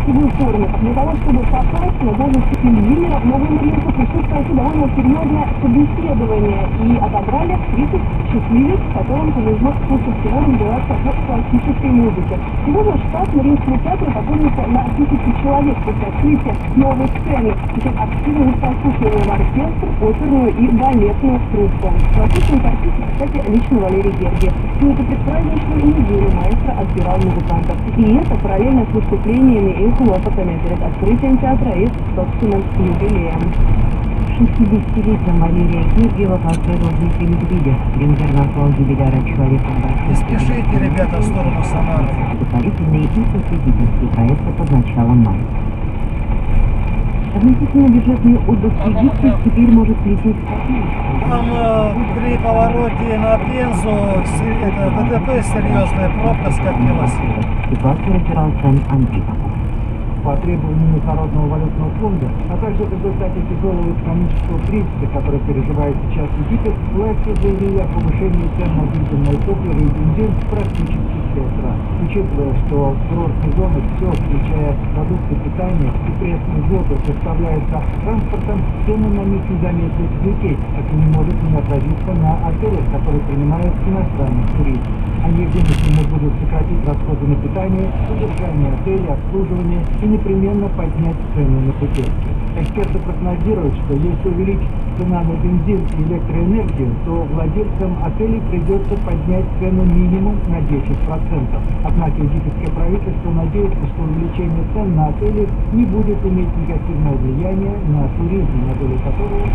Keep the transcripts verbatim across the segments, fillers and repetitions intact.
гостевую форму. Для того, чтобы попасть на должность Ильина, новомаринцу пришлось пройти довольно серьезное собеседование и отобрали тридцать счастливец, которым повезло всего разбираться в классической музыке. Сегодня штат Мариинского театра пополнится на тысячу человек после открытия новой сцены. Теперь активно прослушиваем оркестр, оперную и балетную труппу. Классический артист, кстати, лично Валерий Гергиев. Всю эту предпраздничную неделю маэстро отбирал музыкантов. И это параллельно с выступлениями и хлопотами перед открытием театра и собственным юбилеем. шестидесятилетия Валерия Гергиева последовал в Медведев. Премьер назвал юбиляра человеком. Не спешите, ребята, в сторону Самары. Благотворительный и просветительский проект под началом мая. Относительно бюджетный отдых в Египте теперь может лететь в Там э, при повороте на Пензу это, ДТП серьезная, пробка скопилась. Ситуацию разбирал Сэн Андрей Попов. По требованию Международного валютного фонда, а также в результате тяжелого экономического кризиса, который переживает сейчас Египет, власти заявили о повышении цен на дизельное топливо и бензин практически в пять раз. Учитывая, что в курортной зоне все, включая продукты питания и пресные воды, составляется транспортом, цены на них не заметят лететь, это не может не отразиться на отелях, которые принимают иностранных туристов. Они вынуждены будут сократить расходы на питание, содержание отеля, обслуживание и непременно поднять цены на путевки. Эксперты прогнозируют, что если увеличить цена на бензин и электроэнергию, то владельцам отелей придется поднять цену минимум на десять процентов. Однако египетское правительство надеется, что увеличение цен на отели не будет иметь негативного влияния на туризм, на долю которого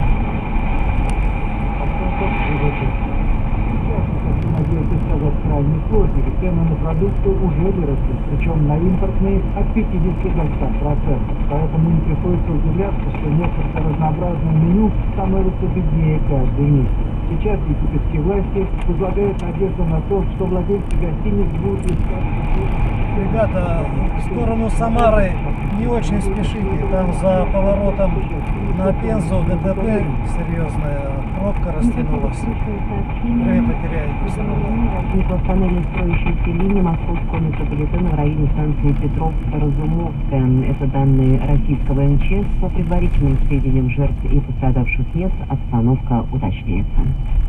надеется сказать крайне сложно, ведь цены на продукты уже выросли, причем на импортные от пятидесяти до ста процентов. Поэтому не приходится удивляться, что несколько разнообразное меню становится беднее каждый месяц. Сейчас египетские власти возлагают надежду на то, что владельцы гостиниц будут искать... Ребята, в сторону Самары не очень спешите, там за поворотом на Пензу ДТП серьезная, пробка растянулась. Время потеряете все равно. Возникла в тоннеле строящейся линии московского метрополитена в районе станции Петровско-Разумовская. Это данные российского эм че эс. По предварительным сведениям жертв и пострадавших нет, обстановка уточняется.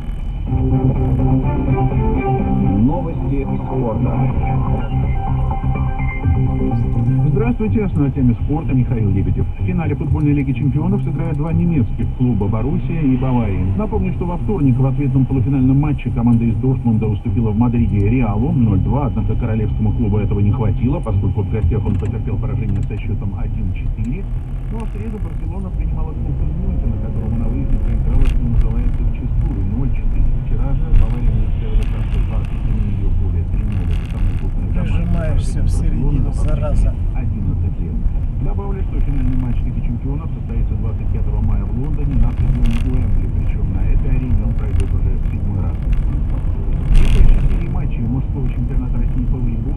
Новости спорта. Здравствуйте, основной теме спорта Михаил Лебедев. В финале футбольной лиги чемпионов сыграют два немецких клуба «Боруссия» и «Бавария». Напомню, что во вторник в ответном полуфинальном матче команда из Дортмунда уступила в Мадриде «Реалу» ноль-два, однако королевскому клубу этого не хватило, поскольку в гостях он потерпел поражение со счетом один-четыре. Ну а в среду Барселона принимала клуб из Мюнхена, которому на выезде проиграла, что называется, вчистую ноль-четыре. Вчера же Бавария не успела как-то двадцать на ее поле три-ноль. Это самая крупная команда. Прижимаешься в середину, зараза. одиннадцать лет. Добавлю, что финальный матч Лиги чемпионов состоится двадцать пятого мая в Лондоне на стадионе Уэмбли, причем на этой арене он пройдет уже в седьмой раз. В этой серии матчей мужского чемпионата России по волейболу